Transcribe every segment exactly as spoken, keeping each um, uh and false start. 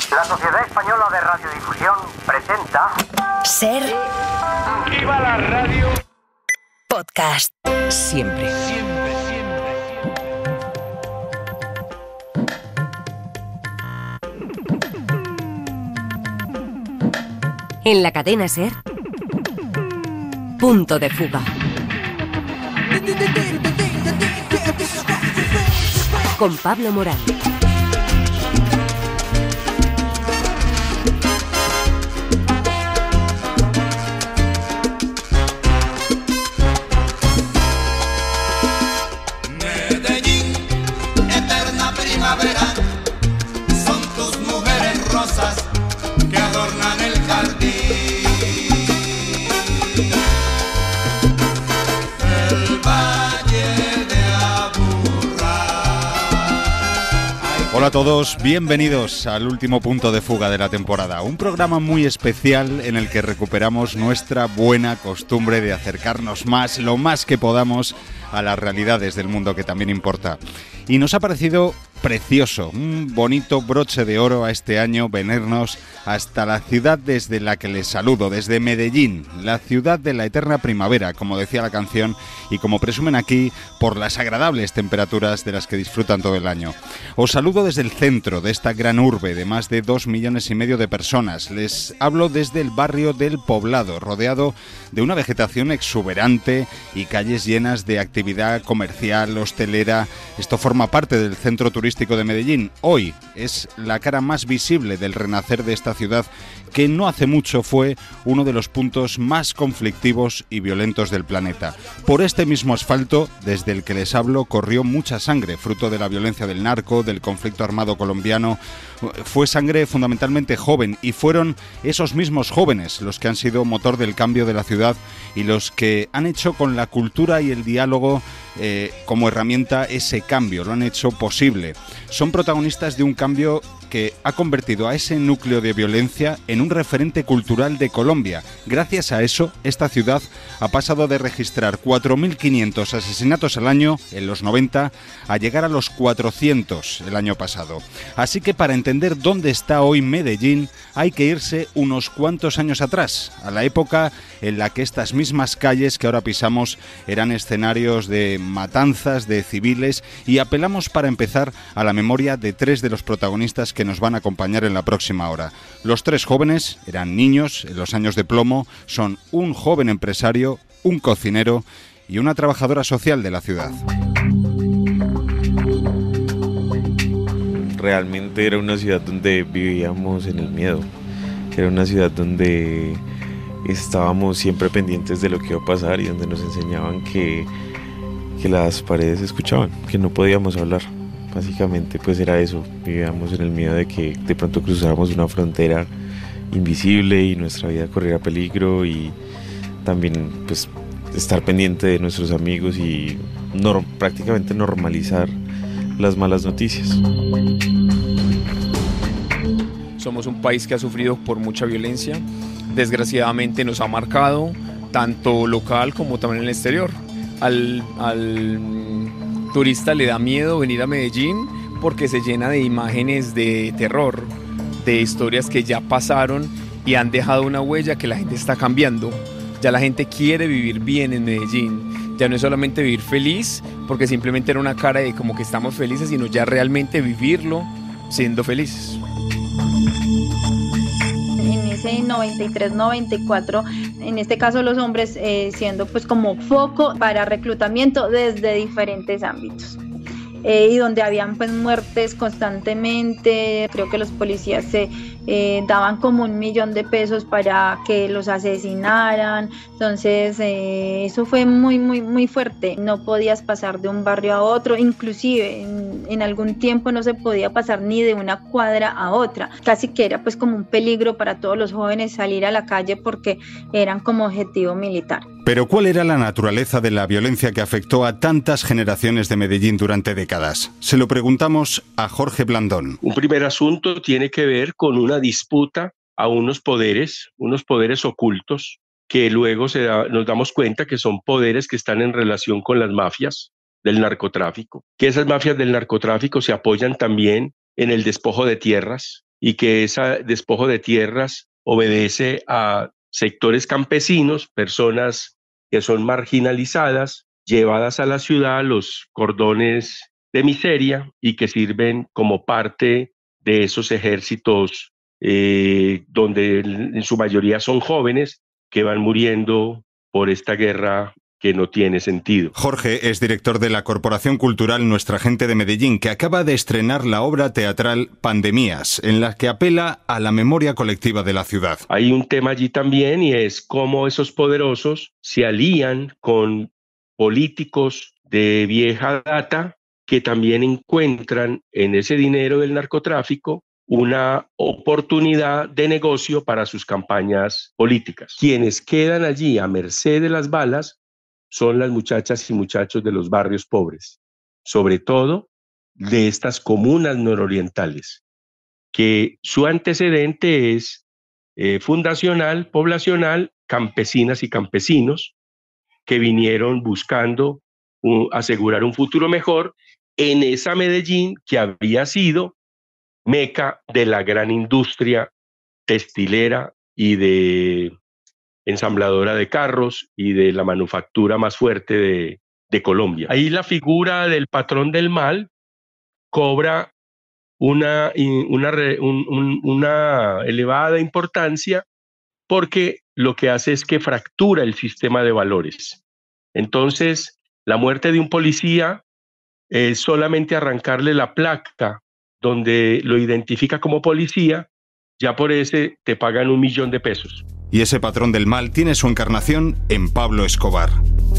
La Sociedad Española de Radiodifusión presenta... Ser... ¡Viva la radio! Podcast. Siempre. Siempre, siempre. En la cadena Ser... Punto de fuga. Con Pablo Morán. Medellín, eterna primavera, son tus mujeres rosas que adornan el jardín. El valle de Aburrá. Hola a todos, bienvenidos al último punto de fuga de la temporada. Un programa muy especial en el que recuperamos nuestra buena costumbre de acercarnos más, lo más que podamos, a las realidades del mundo que también importa. Y nos ha parecido precioso, un bonito broche de oro a este año venirnos hasta la ciudad desde la que les saludo, desde Medellín, la ciudad de la eterna primavera, como decía la canción, y como presumen aquí, por las agradables temperaturas de las que disfrutan todo el año. Os saludo desde el centro de esta gran urbe de más de dos millones y medio de personas. Les hablo desde el barrio del Poblado, rodeado de una vegetación exuberante y calles llenas de actividad comercial, hostelera. Esto forma parte del centro turístico de Medellín. Hoy es la cara más visible del renacer de esta ciudad, que no hace mucho fue uno de los puntos más conflictivos y violentos del planeta. Por este mismo asfalto, desde el que les hablo, corrió mucha sangre, fruto de la violencia del narco, del conflicto armado colombiano. Fue sangre fundamentalmente joven, y fueron esos mismos jóvenes los que han sido motor del cambio de la ciudad y los que han hecho con la cultura y el diálogo eh, como herramienta ese cambio, lo han hecho posible. Son protagonistas de un cambio que ha convertido a ese núcleo de violencia en un referente cultural de Colombia. Gracias a eso, esta ciudad ha pasado de registrar cuatro mil quinientos asesinatos al año en los noventa a llegar a los cuatrocientos el año pasado. Así que para entender dónde está hoy Medellín, hay que irse unos cuantos años atrás, a la época en la que estas mismas calles que ahora pisamos eran escenarios de matanzas de civiles, y apelamos para empezar a la memoria de tres de los protagonistas que nos van a acompañar en la próxima hora. Los tres jóvenes eran niños en los años de plomo, son un joven empresario, un cocinero y una trabajadora social de la ciudad. Realmente era una ciudad donde vivíamos en el miedo, era una ciudad donde estábamos siempre pendientes de lo que iba a pasar y donde nos enseñaban que, que las paredes escuchaban, que no podíamos hablar. Básicamente pues era eso, vivíamos en el miedo de que de pronto cruzáramos una frontera invisible y nuestra vida corriera peligro, y también pues estar pendiente de nuestros amigos y no, prácticamente normalizar las malas noticias. Somos un país que ha sufrido por mucha violencia, desgraciadamente nos ha marcado tanto local como también en el exterior. Al, al turista le da miedo venir a Medellín porque se llena de imágenes de terror, de historias que ya pasaron y han dejado una huella que la gente está cambiando. Ya la gente quiere vivir bien en Medellín, ya no es solamente vivir feliz porque simplemente era una cara de como que estamos felices, sino ya realmente vivirlo siendo felices. En ese noventa y tres noventa y cuatro, en este caso los hombres eh, siendo pues como foco para reclutamiento desde diferentes ámbitos. Eh, y donde habían pues muertes constantemente. Creo que los policías se eh, daban como un millón de pesos para que los asesinaran. Entonces eh, eso fue muy muy muy fuerte. No podías pasar de un barrio a otro, inclusive en, en algún tiempo no se podía pasar ni de una cuadra a otra. Casi que era pues como un peligro para todos los jóvenes salir a la calle porque eran como objetivo militar. Pero ¿cuál era la naturaleza de la violencia que afectó a tantas generaciones de Medellín durante décadas? Se lo preguntamos a Jorge Blandón. Un primer asunto tiene que ver con una disputa a unos poderes, unos poderes ocultos, que luego se da, nos damos cuenta que son poderes que están en relación con las mafias del narcotráfico, que esas mafias del narcotráfico se apoyan también en el despojo de tierras, y que ese despojo de tierras obedece a sectores campesinos, personas que son marginalizadas, llevadas a la ciudad, los cordones de miseria, y que sirven como parte de esos ejércitos eh, donde en su mayoría son jóvenes que van muriendo por esta guerra que no tiene sentido. Jorge es director de la Corporación Cultural Nuestra Gente de Medellín, que acaba de estrenar la obra teatral Pandemías, en la que apela a la memoria colectiva de la ciudad. Hay un tema allí también, y es cómo esos poderosos se alían con políticos de vieja data que también encuentran en ese dinero del narcotráfico una oportunidad de negocio para sus campañas políticas. Quienes quedan allí a merced de las balas son las muchachas y muchachos de los barrios pobres, sobre todo de estas comunas nororientales, que su antecedente es eh, fundacional, poblacional, campesinas y campesinos que vinieron buscando uh, asegurar un futuro mejor en esa Medellín que había sido meca de la gran industria textilera y de ensambladora de carros y de la manufactura más fuerte de, de Colombia. Ahí la figura del patrón del mal cobra una, una, un, un, una elevada importancia, porque lo que hace es que fractura el sistema de valores. Entonces, la muerte de un policía es solamente arrancarle la placa donde lo identifica como policía, ya por ese te pagan un millón de pesos. Y ese patrón del mal tiene su encarnación en Pablo Escobar.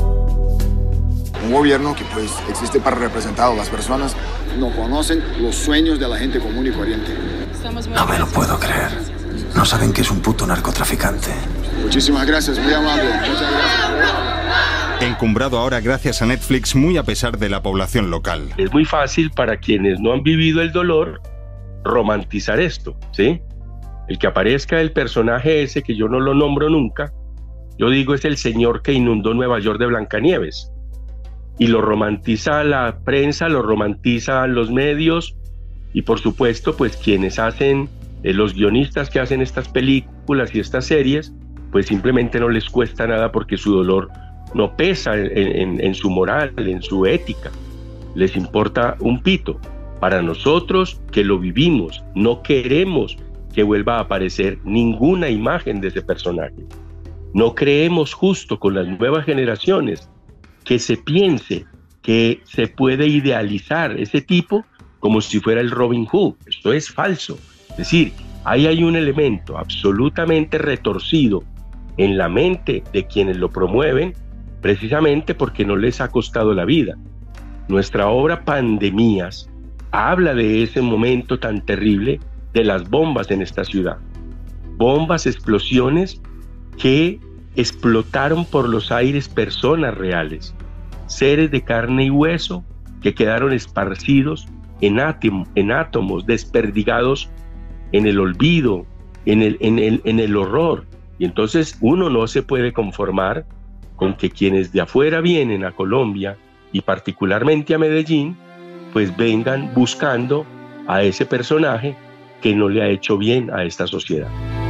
Un gobierno que pues existe para representar a las personas. No conocen los sueños de la gente común y corriente. No me lo puedo creer. No saben que es un puto narcotraficante. Muchísimas gracias, muy amable. Muchas gracias. Encumbrado ahora gracias a Netflix, muy a pesar de la población local. Es muy fácil para quienes no han vivido el dolor romantizar esto, ¿sí? El que aparezca el personaje ese, que yo no lo nombro nunca, yo digo es el señor que inundó Nueva York de Blancanieves. Y lo romantiza la prensa, lo romantizan los medios, y por supuesto, pues quienes hacen, eh, los guionistas que hacen estas películas y estas series, pues simplemente no les cuesta nada, porque su dolor no pesa en, en, en su moral, en su ética. Les importa un pito. Para nosotros que lo vivimos, no queremos que vuelva a aparecer ninguna imagen de ese personaje. No creemos justo con las nuevas generaciones que se piense que se puede idealizar ese tipo como si fuera el Robin Hood. Esto es falso. Es decir, ahí hay un elemento absolutamente retorcido en la mente de quienes lo promueven, precisamente porque no les ha costado la vida. Nuestra obra Pandemías habla de ese momento tan terrible de las bombas en esta ciudad. Bombas, explosiones que explotaron por los aires personas reales, seres de carne y hueso que quedaron esparcidos en, átom, en átomos, desperdigados en el olvido, en el, en, el, en el horror. Y entonces uno no se puede conformar con que quienes de afuera vienen a Colombia y particularmente a Medellín, pues vengan buscando a ese personaje que no le ha hecho bien a esta sociedad.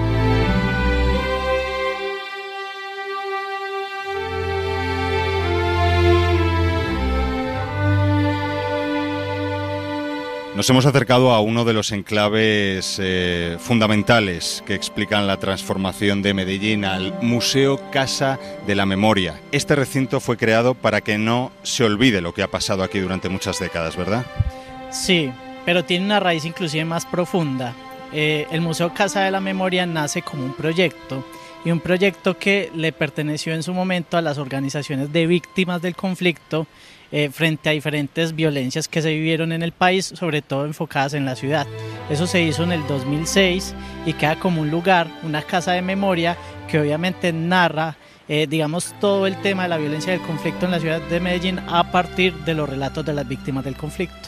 Nos hemos acercado a uno de los enclaves eh, fundamentales que explican la transformación de Medellín, al Museo Casa de la Memoria. Este recinto fue creado para que no se olvide lo que ha pasado aquí durante muchas décadas, ¿verdad? Sí, pero tiene una raíz inclusive más profunda. Eh, el Museo Casa de la Memoria nace como un proyecto, y un proyecto que le perteneció en su momento a las organizaciones de víctimas del conflicto eh, frente a diferentes violencias que se vivieron en el país, sobre todo enfocadas en la ciudad. Eso se hizo en el dos mil seis y queda como un lugar, una casa de memoria que obviamente narra eh, digamos todo el tema de la violencia del conflicto en la ciudad de Medellín a partir de los relatos de las víctimas del conflicto.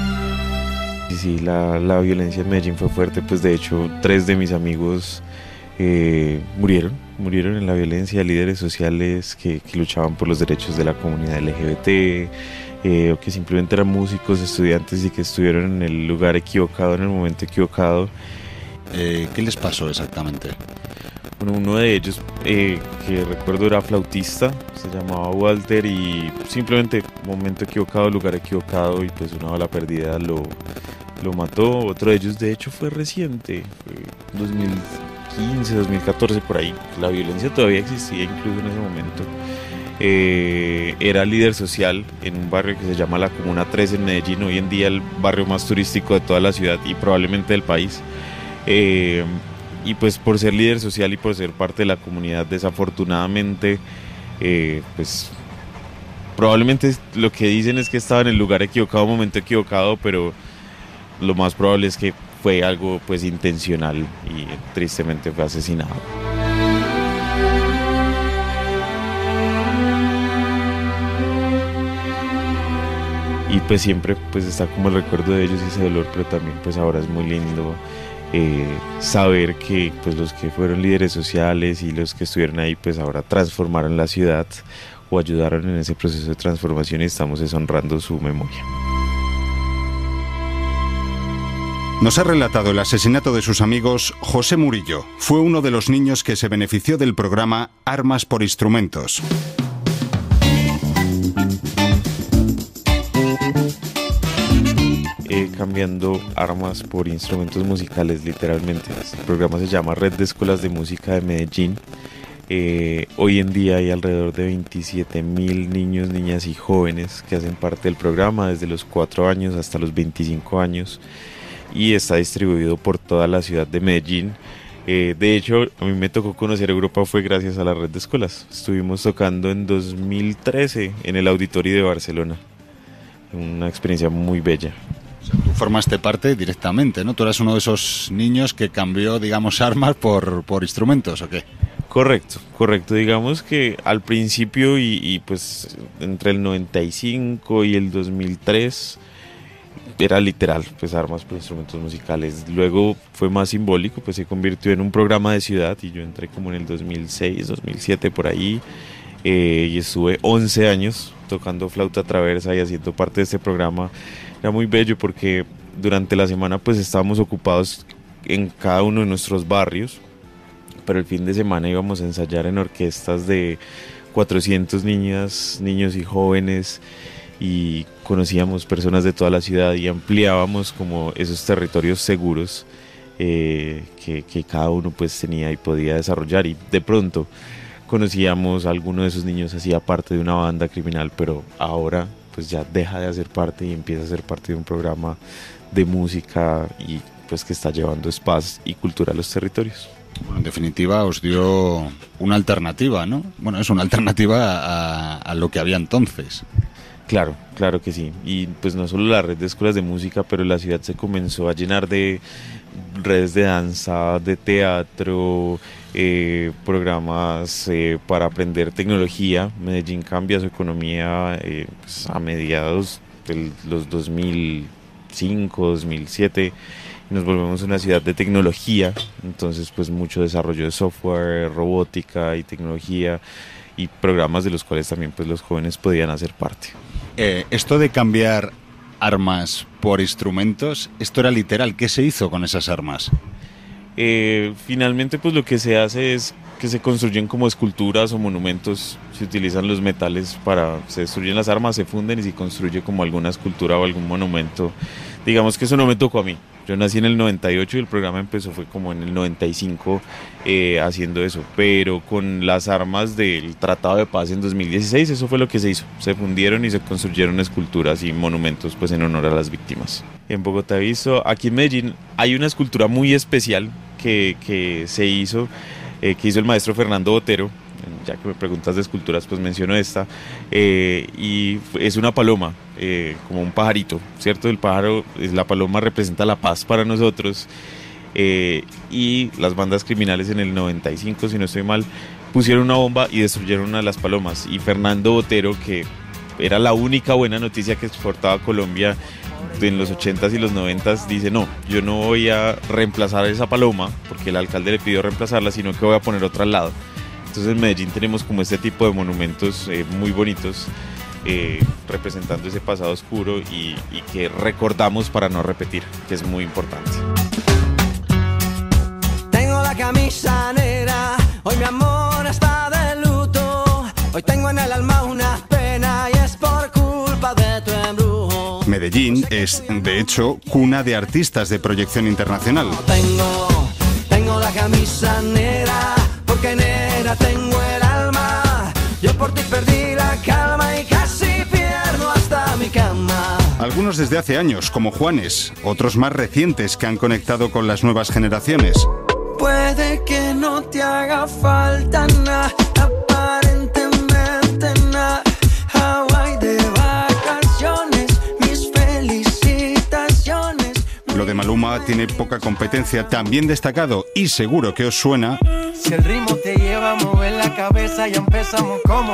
Sí, la, la violencia en Medellín fue fuerte, pues de hecho tres de mis amigos eh, murieron, murieron en la violencia, líderes sociales que, que luchaban por los derechos de la comunidad L G B T, eh, o que simplemente eran músicos, estudiantes y que estuvieron en el lugar equivocado, en el momento equivocado. Eh, ¿Qué les pasó exactamente? Bueno, uno de ellos, eh, que recuerdo era flautista, se llamaba Walter, y simplemente momento equivocado, lugar equivocado, y pues una bala perdida lo, lo mató. Otro de ellos de hecho fue reciente, fue dos mil quince, dos mil catorce, por ahí. La violencia todavía existía incluso en ese momento. Eh, era líder social en un barrio que se llama la Comuna tres en Medellín, hoy en día el barrio más turístico de toda la ciudad y probablemente del país. Eh, y pues por ser líder social y por ser parte de la comunidad, desafortunadamente, eh, pues probablemente lo que dicen es que estaba en el lugar equivocado, momento equivocado, pero lo más probable es que fue algo pues intencional y tristemente fue asesinado. Y pues siempre pues está como el recuerdo de ellos y ese dolor, pero también pues ahora es muy lindo eh, saber que pues los que fueron líderes sociales y los que estuvieron ahí pues ahora transformaron la ciudad o ayudaron en ese proceso de transformación, y estamos deshonrando su memoria. Nos ha relatado el asesinato de sus amigos José Murillo. Fue uno de los niños que se benefició del programa Armas por Instrumentos. Eh, cambiando armas por instrumentos musicales, literalmente. Este programa se llama Red de Escuelas de Música de Medellín. Eh, hoy en día hay alrededor de veintisiete mil niños, niñas y jóvenes que hacen parte del programa, desde los cuatro años hasta los veinticinco años, y está distribuido por toda la ciudad de Medellín. Eh, de hecho, a mí me tocó conocer Europa fue gracias a la Red de Escuelas. Estuvimos tocando en dos mil trece en el Auditorio de Barcelona. Una experiencia muy bella. O sea, tú formaste parte directamente, ¿no? Tú eras uno de esos niños que cambió, digamos, armas por, por instrumentos, ¿o qué? Correcto, correcto. Digamos que al principio y, y pues entre el noventa y cinco y el dos mil tres era literal, pues armas por instrumentos musicales. Luego fue más simbólico, pues se convirtió en un programa de ciudad y yo entré como en el dos mil seis, dos mil siete por ahí, eh, y estuve once años tocando flauta traversa y haciendo parte de este programa. Era muy bello porque durante la semana pues estábamos ocupados en cada uno de nuestros barrios, pero el fin de semana íbamos a ensayar en orquestas de cuatrocientas niñas, niños y jóvenes, y conocíamos personas de toda la ciudad y ampliábamos como esos territorios seguros eh, que, que cada uno pues tenía y podía desarrollar. Y de pronto conocíamos a alguno de esos niños, hacía parte de una banda criminal, pero ahora pues ya deja de hacer parte y empieza a ser parte de un programa de música y pues que está llevando paz y cultura a los territorios. Bueno, en definitiva os dio una alternativa, ¿no? Bueno, es una alternativa a, a lo que había entonces. Claro, claro que sí. Y pues no solo la red de escuelas de música, pero la ciudad se comenzó a llenar de redes de danza, de teatro, eh, programas eh, para aprender tecnología. Medellín cambia su economía eh, pues a mediados de los dos mil cinco, dos mil siete. Nos volvemos una ciudad de tecnología, entonces pues mucho desarrollo de software, robótica y tecnología, y programas de los cuales también pues los jóvenes podían hacer parte. Eh, esto de cambiar armas por instrumentos, esto era literal. ¿Qué se hizo con esas armas? Eh, finalmente pues lo que se hace es que se construyen como esculturas o monumentos, se utilizan los metales para, se destruyen las armas, se funden y se construye como alguna escultura o algún monumento. Digamos que eso no me tocó a mí. Yo nací en el noventa y ocho y el programa empezó fue como en el noventa y cinco eh, haciendo eso, pero con las armas del Tratado de Paz en dos mil dieciséis eso fue lo que se hizo, se fundieron y se construyeron esculturas y monumentos pues en honor a las víctimas. En Bogotá he visto, aquí en Medellín hay una escultura muy especial que, que se hizo, eh, que hizo el maestro Fernando Botero. Ya que me preguntas de esculturas, pues menciono esta, eh, y es una paloma, eh, como un pajarito, ¿cierto? El pájaro, la paloma representa la paz para nosotros, eh, y las bandas criminales en el noventa y cinco, si no estoy mal, pusieron una bomba y destruyeron una de las palomas, y Fernando Botero, que era la única buena noticia que exportaba Colombia en los ochentas y los noventas dice no, yo no voy a reemplazar esa paloma porque el alcalde le pidió reemplazarla, sino que voy a poner otra al lado. Entonces en Medellín tenemos como este tipo de monumentos eh, muy bonitos eh, representando ese pasado oscuro y, y que recordamos para no repetir, que es muy importante. Tengo la camisa negra, hoy mi amor está de luto, hoy tengo en el alma una pena y es por culpa de tu embrujo. Medellín es, de hecho, cuna de artistas de proyección internacional. Tengo, tengo la camisa negra, porque negra tengo el alma, yo por ti perdí la calma y casi pierdo hasta mi cama. Algunos desde hace años, como Juanes, otros más recientes que han conectado con las nuevas generaciones. Puede que no te haga falta nada, aparentemente nada. Hawaii de vacaciones, mis felicitaciones. Lo de Maluma tiene poca competencia, también destacado y seguro que os suena. Si el ritmo te lleva a mover la cabeza, ya empezamos como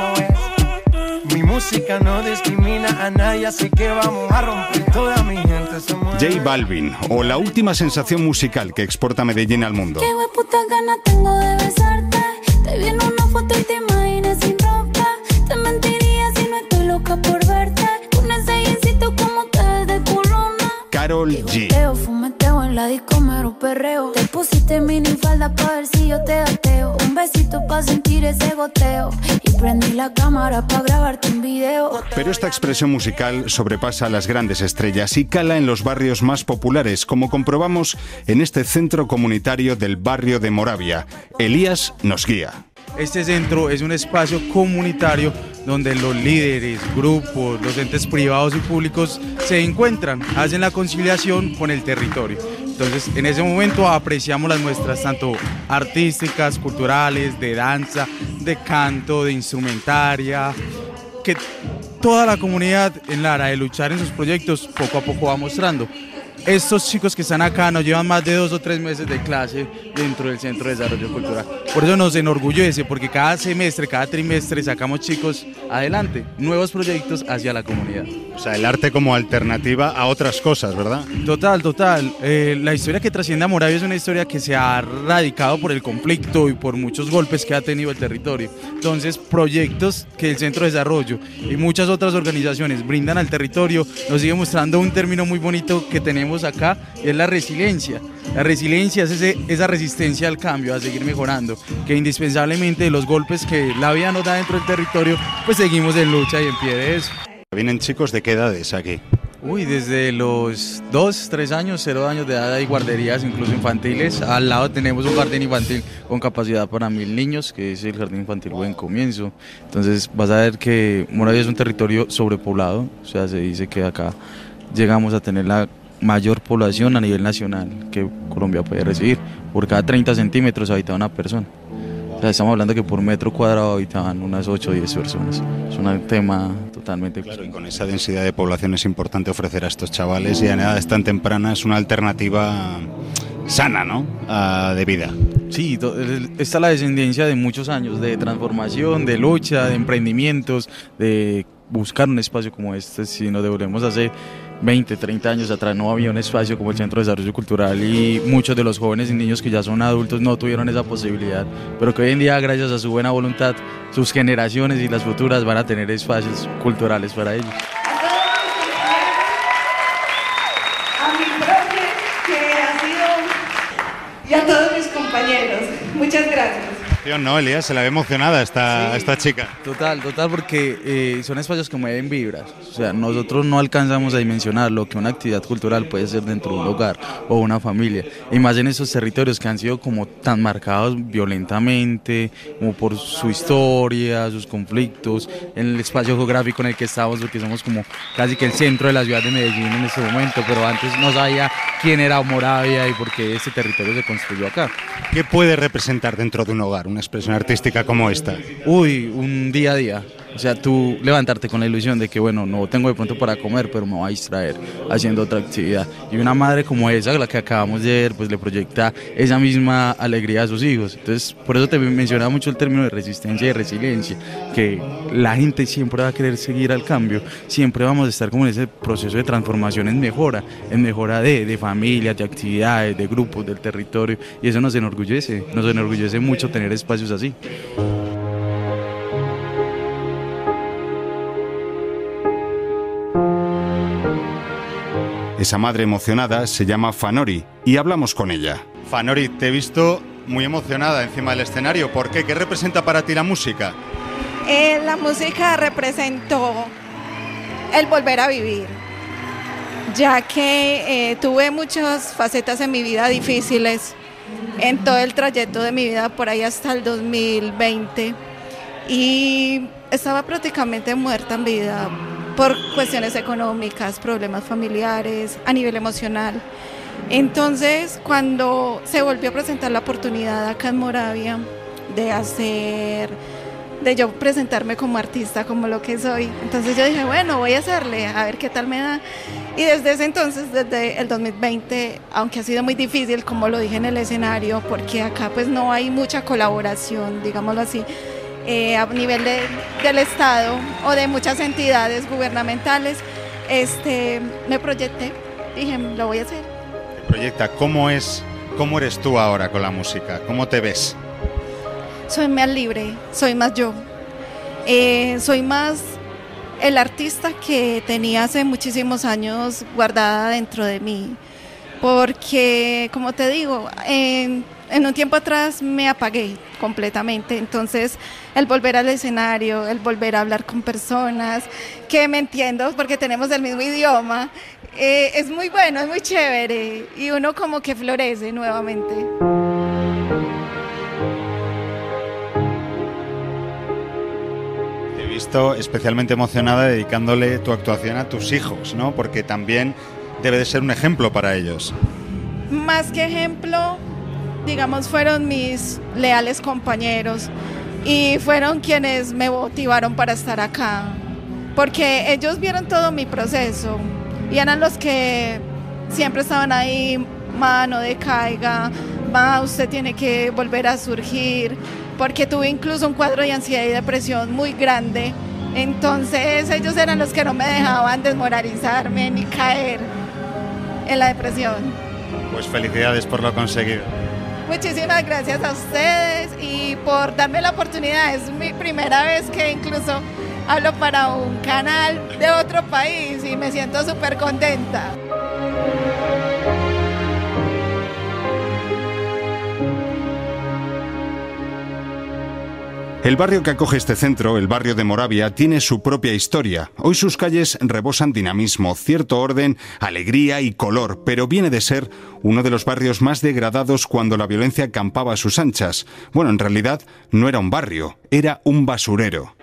es. Mi música no discrimina a nadie, así que vamos a romper toda mi gente. J Balvin, o la última sensación musical que exporta Medellín al mundo. Qué hueputa gana tengo de besarte. Te vi en una foto y te imaginas sin ropa. Te mentiría si no estoy loca por verte. Un ensayecito como te de culona. Karol G. Fumeteo, fumeteo en la disco, mero perreo. Te pusiste mini falda pa' ver si yo te ateo. Un besito pa' sentir ese goteo. Y prendí la cámara pa' grabarte un video. Pero esta expresión musical sobrepasa a las grandes estrellas y cala en los barrios más populares, como comprobamos en este centro comunitario del barrio de Moravia. Elías nos guía. Este centro es un espacio comunitario donde los líderes, grupos, los entes privados y públicos se encuentran, hacen la conciliación con el territorio. Entonces, en ese momento apreciamos las muestras tanto artísticas, culturales, de danza, de canto, de instrumentaria, que toda la comunidad en la hora de luchar en sus proyectos poco a poco va mostrando. Estos chicos que están acá nos llevan más de dos o tres meses de clase dentro del Centro de Desarrollo Cultural. Por eso nos enorgullece, porque cada semestre, cada trimestre sacamos chicos adelante, nuevos proyectos hacia la comunidad. O sea, el arte como alternativa a otras cosas, ¿verdad? Total, total. Eh, la historia que trasciende a Moravia es una historia que se ha radicado por el conflicto y por muchos golpes que ha tenido el territorio. Entonces, proyectos que el Centro de Desarrollo y muchas otras organizaciones brindan al territorio nos sigue mostrando un término muy bonito que tenemos acá, es la resiliencia. La resiliencia es ese, esa resistencia al cambio, a seguir mejorando, que indispensablemente los golpes que la vida nos da dentro del territorio, pues seguimos en lucha y en pie de eso. ¿Vienen chicos de qué edades aquí? Uy, desde los dos, tres años, cero años de edad hay guarderías, incluso infantiles. Al lado tenemos un jardín infantil con capacidad para mil niños, que es el Jardín Infantil Buen Comienzo. Entonces vas a ver que Moravia es un territorio sobrepoblado, o sea, se dice que acá llegamos a tener la mayor población a nivel nacional que Colombia puede recibir. Por cada treinta centímetros habita una persona. O sea, estamos hablando que por metro cuadrado habitaban unas ocho o diez personas. Es un tema totalmente... Claro, y con esa densidad de población es importante ofrecer a estos chavales y a edades tan tempranas una alternativa sana, ¿no? Uh, de vida. Sí, está la descendencia de muchos años de transformación, de lucha, de emprendimientos, de buscar un espacio como este. Si nos devolvemos hace veinte, treinta años atrás no había un espacio como el Centro de Desarrollo Cultural y muchos de los jóvenes y niños que ya son adultos no tuvieron esa posibilidad, pero que hoy en día, gracias a su buena voluntad, sus generaciones y las futuras van a tener espacios culturales para ellos. A mi profe, que ha sido, y a todos mis compañeros, muchas gracias. No, Elías, se la ve emocionada esta, sí, esta chica. Total, total, porque eh, son espacios que mueven vibras. O sea, nosotros no alcanzamos a dimensionar lo que una actividad cultural puede ser dentro de un hogar o una familia. Y más en esos territorios que han sido como tan marcados violentamente, como por su historia, sus conflictos, en el espacio geográfico en el que estamos, porque somos como casi que el centro de la ciudad de Medellín en este momento, pero antes no sabía quién era Moravia y por qué este territorio se construyó acá. ¿Qué puede representar dentro de un hogar una expresión artística como esta? Uy, un día a día. O sea, tú levantarte con la ilusión de que, bueno, no tengo de pronto para comer, pero me voy a distraer haciendo otra actividad. Y una madre como esa, la que acabamos de ver, pues le proyecta esa misma alegría a sus hijos. Entonces, por eso te mencionaba mucho el término de resistencia y resiliencia, que la gente siempre va a querer seguir al cambio, siempre vamos a estar como en ese proceso de transformación en mejora, en mejora de, de familias, de actividades, de grupos, del territorio, y eso nos enorgullece, nos enorgullece mucho tener espacios así. Esa madre emocionada se llama Fanori y hablamos con ella. Fanori, te he visto muy emocionada encima del escenario. ¿Por qué? ¿Qué representa para ti la música? Eh, la música representó el volver a vivir, ya que eh, tuve muchas facetas en mi vida difíciles, en todo el trayecto de mi vida por ahí hasta el dos mil veinte, y estaba prácticamente muerta en vida por cuestiones económicas, problemas familiares, a nivel emocional. Entonces, cuando se volvió a presentar la oportunidad acá en Moravia de hacer, de yo presentarme como artista, como lo que soy, entonces yo dije, bueno, voy a hacerle, a ver qué tal me da. Y desde ese entonces, desde el dos mil veinte, aunque ha sido muy difícil, como lo dije en el escenario, porque acá pues no hay mucha colaboración, digámoslo así, Eh, a nivel de, del Estado o de muchas entidades gubernamentales, este, me proyecté, dije, lo voy a hacer. Te proyecta, ¿cómo es, cómo eres tú ahora con la música? ¿Cómo te ves? Soy más libre, soy más yo, eh, soy más el artista que tenía hace muchísimos años guardada dentro de mí, porque, como te digo, en En un tiempo atrás me apagué completamente, entonces el volver al escenario, el volver a hablar con personas que me entiendo porque tenemos el mismo idioma, eh, es muy bueno, es muy chévere y uno como que florece nuevamente. Te he visto especialmente emocionada dedicándole tu actuación a tus hijos, ¿no? Porque también debe de ser un ejemplo para ellos. Más que ejemplo, digamos, fueron mis leales compañeros y fueron quienes me motivaron para estar acá, porque ellos vieron todo mi proceso y eran los que siempre estaban ahí, ma, no decaiga, ma, usted tiene que volver a surgir, porque tuve incluso un cuadro de ansiedad y depresión muy grande, entonces ellos eran los que no me dejaban desmoralizarme ni caer en la depresión. Pues felicidades por lo conseguido. Muchísimas gracias a ustedes y por darme la oportunidad. Es mi primera vez que incluso hablo para un canal de otro país y me siento súper contenta. El barrio que acoge este centro, el barrio de Moravia, tiene su propia historia. Hoy sus calles rebosan dinamismo, cierto orden, alegría y color, pero viene de ser uno de los barrios más degradados cuando la violencia campaba a sus anchas. Bueno, en realidad no era un barrio, era un basurero.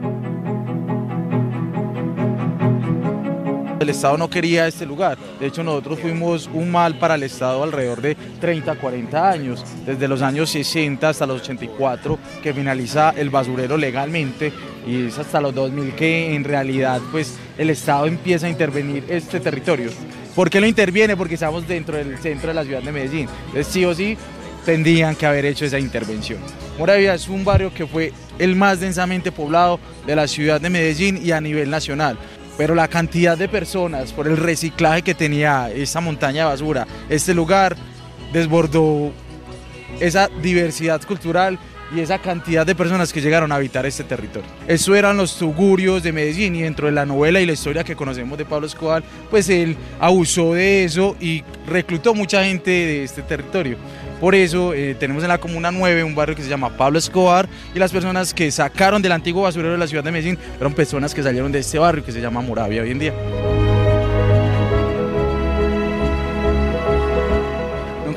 El Estado no quería este lugar, de hecho nosotros fuimos un mal para el Estado alrededor de treinta, cuarenta años, desde los años sesenta hasta los ochenta y cuatro que finaliza el basurero legalmente y es hasta los dos mil que en realidad pues el Estado empieza a intervenir este territorio. ¿Por qué lo interviene? Porque estamos dentro del centro de la ciudad de Medellín, entonces sí o sí tendrían que haber hecho esa intervención. Moravia es un barrio que fue el más densamente poblado de la ciudad de Medellín y a nivel nacional. Pero la cantidad de personas, por el reciclaje que tenía esta montaña de basura, este lugar desbordó esa diversidad cultural y esa cantidad de personas que llegaron a habitar este territorio. Eso eran los tugurios de Medellín y dentro de la novela y la historia que conocemos de Pablo Escobar, pues él abusó de eso y reclutó mucha gente de este territorio. Por eso eh, tenemos en la Comuna nueve un barrio que se llama Pablo Escobar y las personas que sacaron del antiguo basurero de la ciudad de Medellín fueron personas que salieron de este barrio que se llama Moravia hoy en día.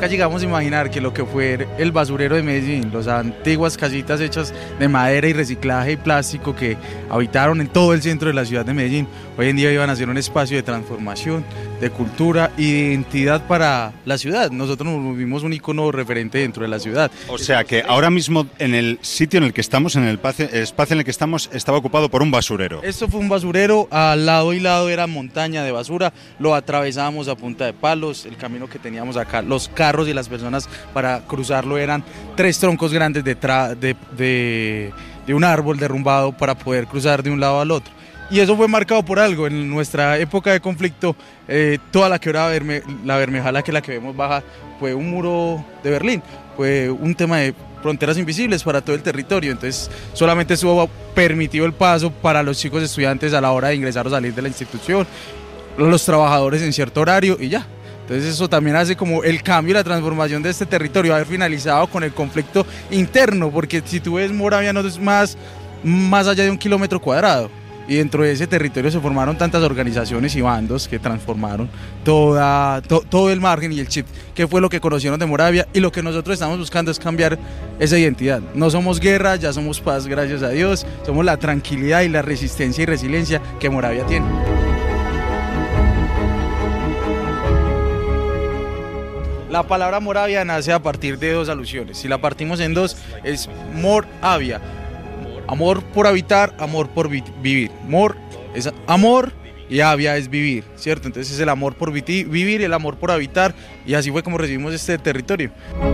nunca llegamos a imaginar que lo que fue el basurero de Medellín, las antiguas casitas hechas de madera y reciclaje y plástico que habitaron en todo el centro de la ciudad de Medellín, hoy en día iban a ser un espacio de transformación, de cultura y de identidad para la ciudad. Nosotros nos volvimos un icono referente dentro de la ciudad. O sea que ahora mismo en el sitio en el que estamos, en el espacio, el espacio en el que estamos, estaba ocupado por un basurero. Esto fue un basurero, al lado y lado era montaña de basura, lo atravesábamos a punta de palos, el camino que teníamos acá, los carros y las personas para cruzarlo eran tres troncos grandes de, tra de, de, de un árbol derrumbado para poder cruzar de un lado al otro. Y eso fue marcado por algo. En nuestra época de conflicto, eh, toda la quebrada, Berme la Bermejala, que es la que vemos baja, fue un muro de Berlín, fue un tema de fronteras invisibles para todo el territorio, entonces solamente estuvo permitido el paso para los chicos estudiantes a la hora de ingresar o salir de la institución, los trabajadores en cierto horario y ya. Entonces eso también hace como el cambio y la transformación de este territorio, haber finalizado con el conflicto interno, porque si tú ves Moravia no es más, más allá de un kilómetro cuadrado. Y dentro de ese territorio se formaron tantas organizaciones y bandos que transformaron toda, to, todo el margen y el chip, que fue lo que conocieron de Moravia, y lo que nosotros estamos buscando es cambiar esa identidad. No somos guerra, ya somos paz, gracias a Dios, somos la tranquilidad y la resistencia y resiliencia que Moravia tiene. La palabra Moravia nace a partir de dos alusiones. Si la partimos en dos, es Mor-Avia. Amor por habitar, amor por vi vivir. Mor es amor y avia es vivir, ¿cierto? Entonces es el amor por vivir, el amor por habitar, y así fue como recibimos este territorio.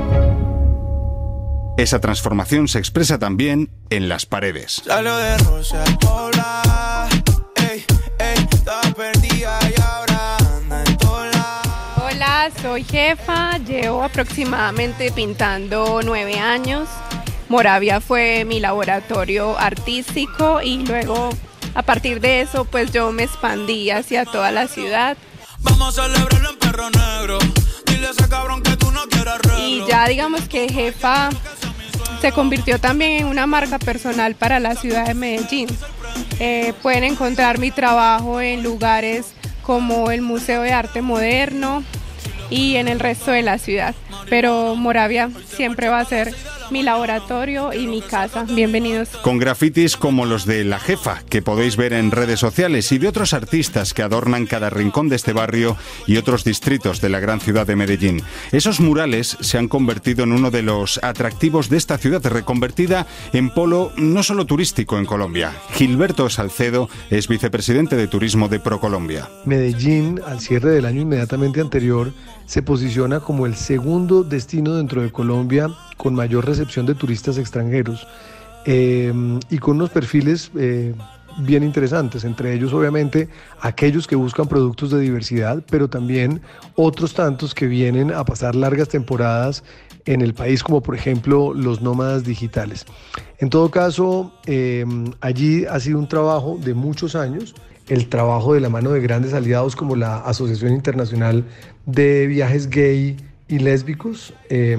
Esa transformación se expresa también en las paredes. Salió de Rosa Pola, ey, ey, estaba perdida y ahora anda en tola. Hola, soy Jefa, llevo aproximadamente pintando nueve años. Moravia fue mi laboratorio artístico y luego a partir de eso pues yo me expandí hacia toda la ciudad. Vamos a celebrarlo en Perro Negro. Dile a ese cabrón que tú no quieres arreglo. Y ya digamos que Jefa se convirtió también en una marca personal para la ciudad de Medellín. Eh, pueden encontrar mi trabajo en lugares como el Museo de Arte Moderno y en el resto de la ciudad, pero Moravia siempre va a ser mi laboratorio y mi casa. Bienvenidos. Con grafitis como los de La Jefa, que podéis ver en redes sociales, y de otros artistas que adornan cada rincón de este barrio y otros distritos de la gran ciudad de Medellín. Esos murales se han convertido en uno de los atractivos de esta ciudad, reconvertida en polo no solo turístico en Colombia. Gilberto Salcedo es vicepresidente de Turismo de ProColombia. Medellín, al cierre del año inmediatamente anterior, se posiciona como el segundo destino dentro de Colombia con mayor recepción de turistas extranjeros eh, y con unos perfiles eh, bien interesantes, entre ellos obviamente aquellos que buscan productos de diversidad, pero también otros tantos que vienen a pasar largas temporadas en el país, como por ejemplo los nómadas digitales. En todo caso, eh, allí ha sido un trabajo de muchos años, el trabajo de la mano de grandes aliados como la Asociación Internacional de Viajes Gay y Lésbicos, eh,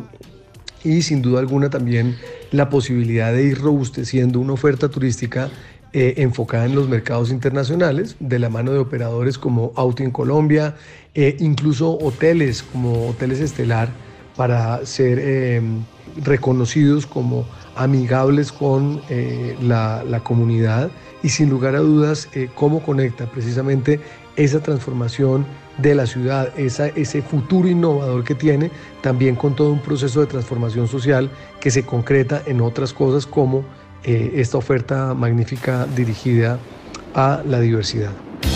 y sin duda alguna también la posibilidad de ir robusteciendo una oferta turística eh, enfocada en los mercados internacionales, de la mano de operadores como Outing Colombia, eh, incluso hoteles como Hoteles Estelar, para ser eh, reconocidos como amigables con eh, la, la comunidad, y sin lugar a dudas eh, cómo conecta precisamente esa transformación de la ciudad, esa, ese futuro innovador que tiene, también con todo un proceso de transformación social que se concreta en otras cosas como eh, esta oferta magnífica dirigida a la diversidad.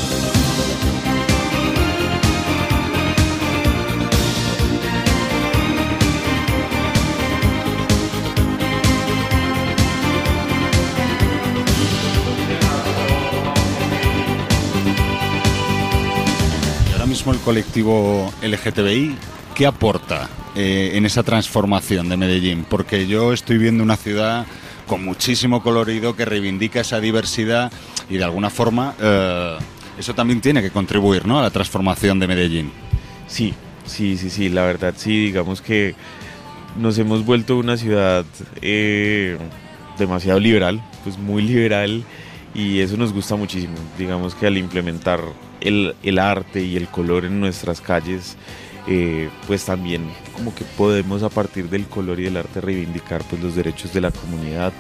El colectivo L G T B I, ¿qué aporta eh, en esa transformación de Medellín? Porque yo estoy viendo una ciudad con muchísimo colorido que reivindica esa diversidad y de alguna forma eh, eso también tiene que contribuir, ¿no?, a la transformación de Medellín. Sí, sí, sí, sí, la verdad sí, digamos que nos hemos vuelto una ciudad eh, demasiado liberal, pues muy liberal, y eso nos gusta muchísimo. Digamos que al implementar el, el arte y el color en nuestras calles, eh, pues también como que podemos a partir del color y del arte reivindicar pues los derechos de la comunidad.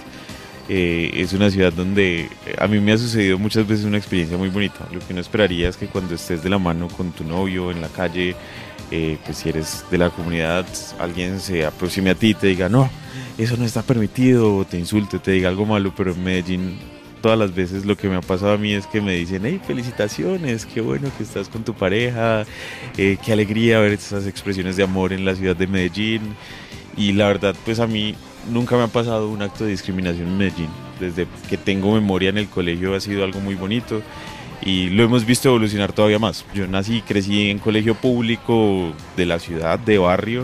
Eh, es una ciudad donde a mí me ha sucedido muchas veces una experiencia muy bonita. Lo que no esperaría es que cuando estés de la mano con tu novio en la calle, eh, pues si eres de la comunidad, alguien se aproxime a ti y te diga no, eso no está permitido, o te insulte, te diga algo malo. Pero en Medellín todas las veces lo que me ha pasado a mí es que me dicen hey, felicitaciones, qué bueno que estás con tu pareja, eh, qué alegría ver esas expresiones de amor en la ciudad de Medellín. Y la verdad pues a mí nunca me ha pasado un acto de discriminación en Medellín. Desde que tengo memoria en el colegio ha sido algo muy bonito y lo hemos visto evolucionar todavía más. Yo nací y crecí en colegio público de la ciudad, de barrio,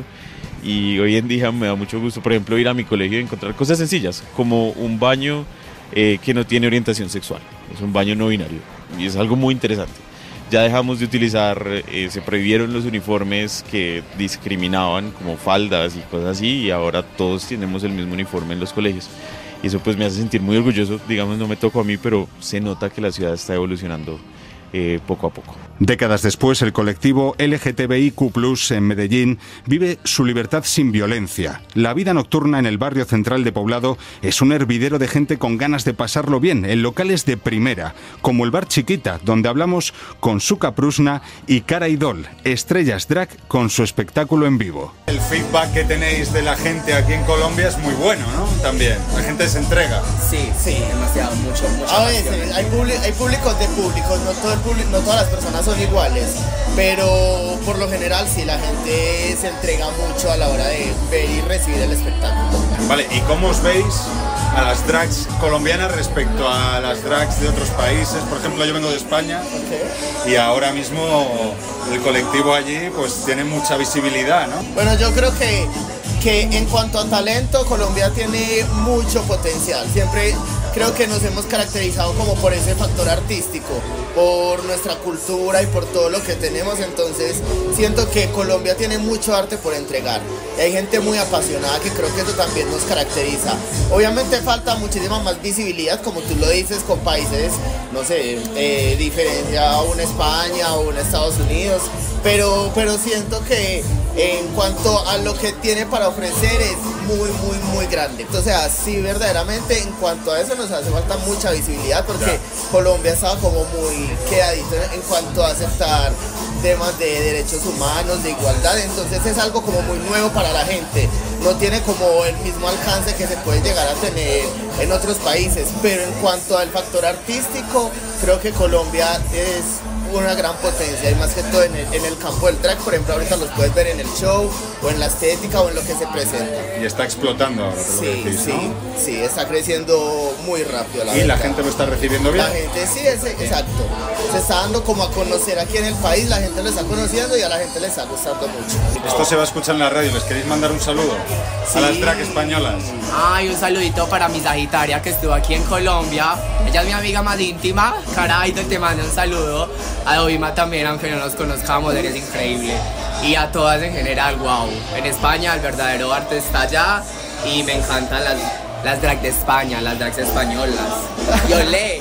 y hoy en día me da mucho gusto, por ejemplo, ir a mi colegio y encontrar cosas sencillas, como un baño eh, que no tiene orientación sexual, es un baño no binario, y es algo muy interesante. Ya dejamos de utilizar, eh, se prohibieron los uniformes que discriminaban como faldas y cosas así, y ahora todos tenemos el mismo uniforme en los colegios. Y eso pues me hace sentir muy orgulloso, digamos no me tocó a mí, pero se nota que la ciudad está evolucionando eh, poco a poco. Décadas después, el colectivo L G T B I Q plus, en Medellín vive su libertad sin violencia. La vida nocturna en el barrio central de Poblado es un hervidero de gente con ganas de pasarlo bien, en locales de primera, como el Bar Chiquita, donde hablamos con Suka Prusna y Cara Idol, estrellas drag con su espectáculo en vivo. El feedback que tenéis de la gente aquí en Colombia es muy bueno, ¿no? También, la gente se entrega. Sí, sí, demasiado, mucho, mucho. A veces, hay, hay públicos de públicos, no, todo el público, no todas las personas son iguales, pero por lo general sí, la gente se entrega mucho a la hora de ver y recibir el espectáculo. Vale, ¿y cómo os veis a las drags colombianas respecto a las drags de otros países? Por ejemplo, yo vengo de España, okay, y ahora mismo el colectivo allí pues tiene mucha visibilidad, ¿no? Bueno, yo creo que, que en cuanto a talento, Colombia tiene mucho potencial. Siempre creo que nos hemos caracterizado como por ese factor artístico, por nuestra cultura y por todo lo que tenemos. Entonces siento que Colombia tiene mucho arte por entregar y hay gente muy apasionada, que creo que eso también nos caracteriza. Obviamente falta muchísima más visibilidad, como tú lo dices, con países, no sé, eh, diferencia a una España o una Estados Unidos, pero, pero siento que en cuanto a lo que tiene para ofrecer es muy, muy, muy grande. O sea, sí, verdaderamente en cuanto a eso nos hace falta mucha visibilidad, porque yeah, Colombia estaba como muy quedadito en cuanto a aceptar temas de derechos humanos, de igualdad. Entonces es algo como muy nuevo para la gente, no tiene como el mismo alcance que se puede llegar a tener en otros países, pero en cuanto al factor artístico, creo que Colombia es una gran potencia, y más que todo en el, en el campo del drag. Por ejemplo, ahorita los puedes ver en el show, o en la estética, o en lo que se presenta. Y está explotando ahora, sí, lo decís, sí, ¿no? Sí, está creciendo muy rápido. La ¿Y verdad, la gente lo está recibiendo bien? La gente, sí, es, exacto. Se está dando como a conocer aquí en el país, la gente lo está conociendo y a la gente le está gustando mucho. Esto se va a escuchar en la radio, ¿les queréis mandar un saludo? Sí. A las drag españolas. Ay, un saludito para mi Sagitaria, que estuvo aquí en Colombia. Ella es mi amiga más íntima. Cara Idol, te mando un saludo. A Dovima también, aunque no nos conozcamos, eres increíble. Y a todas en general, wow. En España el verdadero arte está allá y me encantan las, las drag de España, las drags españolas. ¡Yolé!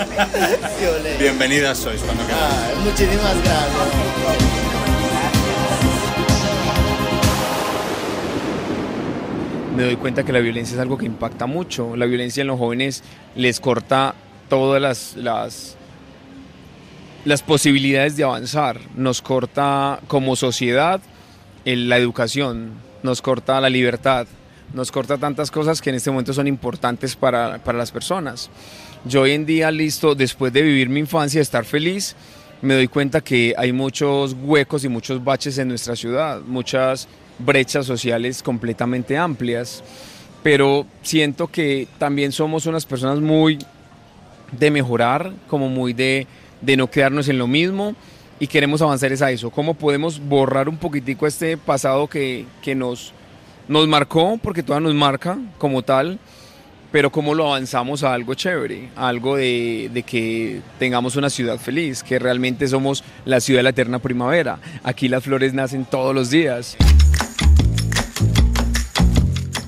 Yolé. Bienvenidas sois cuando queráis. Ah, muchísimas gracias. Me doy cuenta que la violencia es algo que impacta mucho. La violencia en los jóvenes les corta todas las, las, las posibilidades de avanzar. Nos corta como sociedad el, la educación, nos corta la libertad, nos corta tantas cosas que en este momento son importantes para, para las personas. Yo hoy en día, listo, después de vivir mi infancia, de estar feliz, me doy cuenta que hay muchos huecos y muchos baches en nuestra ciudad, muchas brechas sociales completamente amplias, pero siento que también somos unas personas muy de mejorar, como muy de, de no quedarnos en lo mismo, y queremos avanzar es a eso. ¿Cómo podemos borrar un poquitico este pasado que, que nos, nos marcó, porque todavía nos marca como tal, pero cómo lo avanzamos a algo chévere, a algo de, de que tengamos una ciudad feliz, que realmente somos la ciudad de la eterna primavera? Aquí las flores nacen todos los días.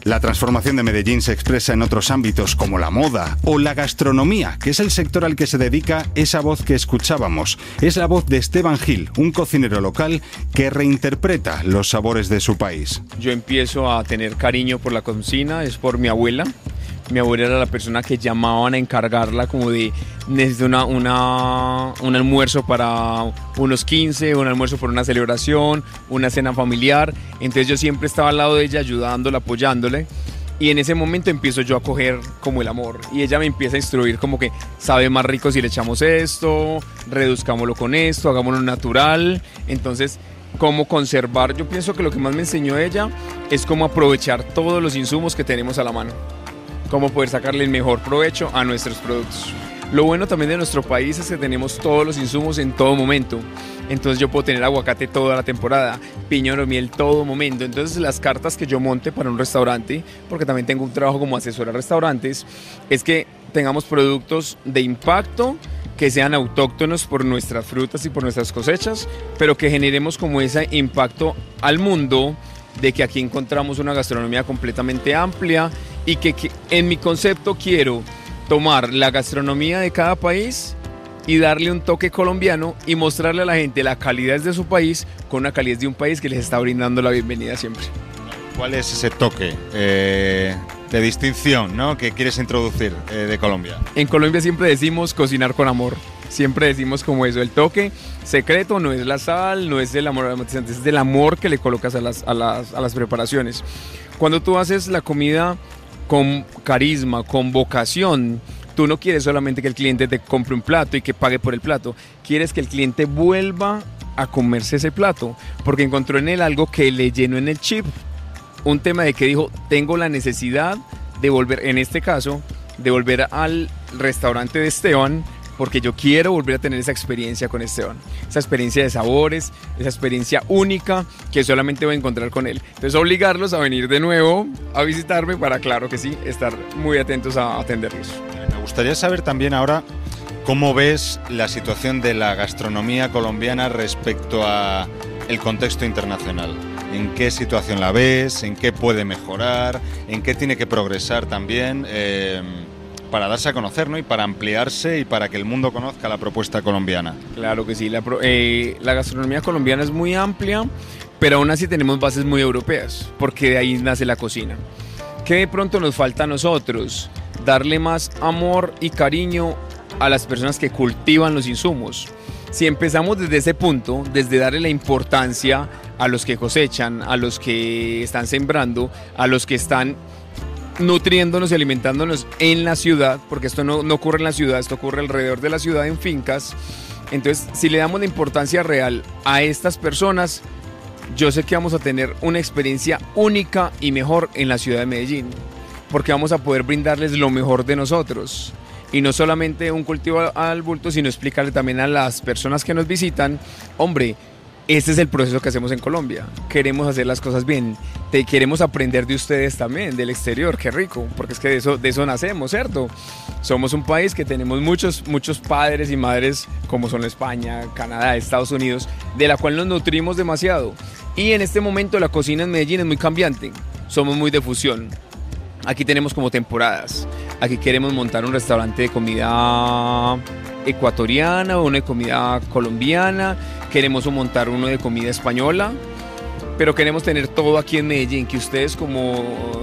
La transformación de Medellín se expresa en otros ámbitos como la moda o la gastronomía, que es el sector al que se dedica esa voz que escuchábamos. Es la voz de Esteban Gil, un cocinero local que reinterpreta los sabores de su país. Yo empiezo a tener cariño por la cocina, es por mi abuela. Mi abuela era la persona que llamaban a encargarla como de necesito una, una, un almuerzo para unos quince, un almuerzo por una celebración, una cena familiar. Entonces yo siempre estaba al lado de ella ayudándola, apoyándole. Y en ese momento empiezo yo a coger como el amor. Y ella me empieza a instruir como que sabe más rico si le echamos esto, reduzcámoslo con esto, hagámoslo natural. Entonces, cómo conservar. Yo pienso que lo que más me enseñó ella es cómo aprovechar todos los insumos que tenemos a la mano. Cómo poder sacarle el mejor provecho a nuestros productos. Lo bueno también de nuestro país es que tenemos todos los insumos en todo momento. Entonces yo puedo tener aguacate toda la temporada, piñón o miel todo momento. Entonces las cartas que yo monte para un restaurante, porque también tengo un trabajo como asesor a restaurantes, es que tengamos productos de impacto, que sean autóctonos por nuestras frutas y por nuestras cosechas, pero que generemos como ese impacto al mundo de que aquí encontramos una gastronomía completamente amplia y que, que en mi concepto quiero tomar la gastronomía de cada país y darle un toque colombiano y mostrarle a la gente la calidad de su país con una calidad de un país que les está brindando la bienvenida siempre. ¿Cuál es ese toque eh, de distinción, ¿no?, que quieres introducir eh, de Colombia? En Colombia siempre decimos cocinar con amor. Siempre decimos como eso, el toque secreto no es la sal, no es el amor, es del amor que le colocas a las, a las, a las preparaciones. Cuando tú haces la comida con carisma, con vocación, tú no quieres solamente que el cliente te compre un plato y que pague por el plato, quieres que el cliente vuelva a comerse ese plato, porque encontró en él algo que le llenó en el chip, un tema de que dijo, tengo la necesidad de volver, en este caso, de volver al restaurante de Esteban, porque yo quiero volver a tener esa experiencia con Esteban, esa experiencia de sabores, esa experiencia única que solamente voy a encontrar con él. Entonces obligarlos a venir de nuevo a visitarme para, claro que sí, estar muy atentos a atenderlos. Me gustaría saber también ahora cómo ves la situación de la gastronomía colombiana respecto a el contexto internacional. ¿En qué situación la ves? ¿En qué puede mejorar? ¿En qué tiene que progresar también? Eh, para darse a conocer, ¿no?, y para ampliarse y para que el mundo conozca la propuesta colombiana. Claro que sí, la, eh, la gastronomía colombiana es muy amplia, pero aún así tenemos bases muy europeas, porque de ahí nace la cocina. ¿Qué de pronto nos falta a nosotros? Darle más amor y cariño a las personas que cultivan los insumos. Si empezamos desde ese punto, desde darle la importancia a los que cosechan, a los que están sembrando, a los que están nutriéndonos y alimentándonos en la ciudad, porque esto no, no ocurre en la ciudad, esto ocurre alrededor de la ciudad en fincas. Entonces, si le damos la importancia real a estas personas, yo sé que vamos a tener una experiencia única y mejor en la ciudad de Medellín, porque vamos a poder brindarles lo mejor de nosotros. Y no solamente un cultivo al bulto, sino explicarle también a las personas que nos visitan, hombre, este es el proceso que hacemos en Colombia. Queremos hacer las cosas bien. Te queremos aprender de ustedes también, del exterior. Qué rico, porque es que de eso, de eso nacemos, ¿cierto? Somos un país que tenemos muchos, muchos padres y madres, como son España, Canadá, Estados Unidos, de la cual nos nutrimos demasiado. Y en este momento la cocina en Medellín es muy cambiante. Somos muy de fusión. Aquí tenemos como temporadas. Aquí queremos montar un restaurante de comida ecuatoriana, uno de comida colombiana, queremos montar uno de comida española, pero queremos tener todo aquí en Medellín, que ustedes como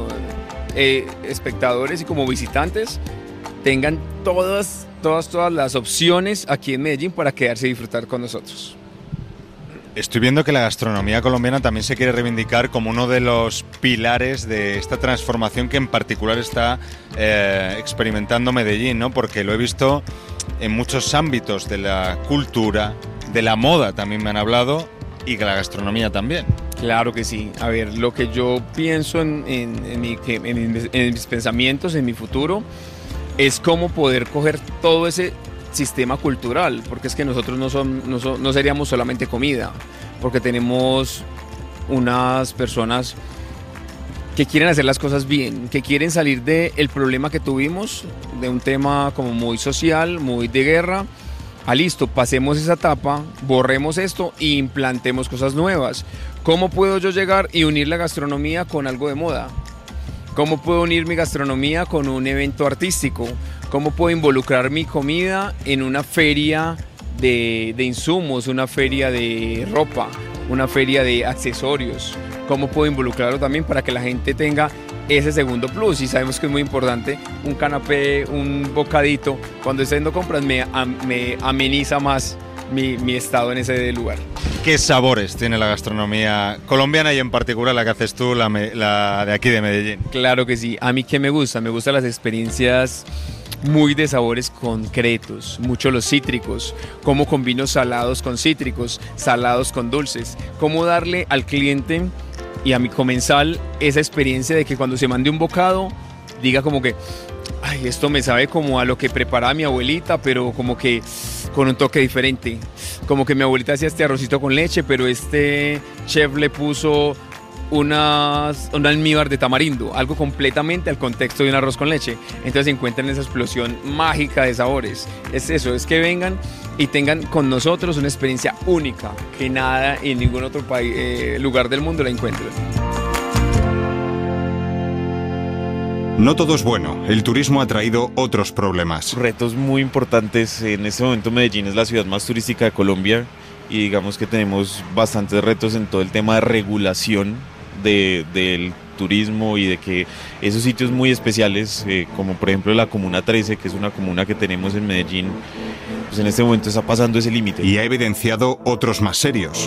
eh, espectadores y como visitantes tengan todas, todas, todas las opciones aquí en Medellín para quedarse y disfrutar con nosotros. Estoy viendo que la gastronomía colombiana también se quiere reivindicar como uno de los pilares de esta transformación que en particular está eh, experimentando Medellín, ¿no? Porque lo he visto en muchos ámbitos de la cultura, de la moda también me han hablado, y de la gastronomía también. Claro que sí. A ver, lo que yo pienso en, en, en, mi, en, en mis pensamientos, en mi futuro, es cómo poder coger todo ese sistema cultural, porque es que nosotros no, son, no, son, no seríamos solamente comida, porque tenemos unas personas que quieren hacer las cosas bien, que quieren salir del problema que tuvimos, de un tema como muy social, muy de guerra, a listo, pasemos esa etapa, borremos esto e implantemos cosas nuevas. ¿Cómo puedo yo llegar y unir la gastronomía con algo de moda? ¿Cómo puedo unir mi gastronomía con un evento artístico? ¿Cómo puedo involucrar mi comida en una feria de, de insumos, una feria de ropa, una feria de accesorios? ¿Cómo puedo involucrarlo también para que la gente tenga ese segundo plus? Y sabemos que es muy importante un canapé, un bocadito. Cuando estoy haciendo compras me, me ameniza más mi, mi estado en ese lugar. ¿Qué sabores tiene la gastronomía colombiana y en particular la que haces tú, la, la de aquí de Medellín? Claro que sí. A mí, ¿qué me gusta? Me gustan las experiencias muy de sabores concretos, mucho los cítricos, cómo combino salados con cítricos, salados con dulces, cómo darle al cliente y a mi comensal esa experiencia de que cuando se mande un bocado diga como que ay, esto me sabe como a lo que preparaba mi abuelita, pero como que con un toque diferente, como que mi abuelita hacía este arrocito con leche, pero este chef le puso unas, un almíbar de tamarindo, algo completamente al contexto de un arroz con leche. Entonces encuentran esa explosión mágica de sabores. Es eso, es que vengan y tengan con nosotros una experiencia única que nada en ningún otro país, eh, lugar del mundo la encuentran. No todo es bueno, el turismo ha traído otros problemas. Retos muy importantes. En este momento Medellín es la ciudad más turística de Colombia y digamos que tenemos bastantes retos en todo el tema de regulación de, del turismo y de que esos sitios muy especiales, eh, como por ejemplo la Comuna trece, que es una comuna que tenemos en Medellín, pues en este momento está pasando ese límite. Y ha evidenciado otros más serios,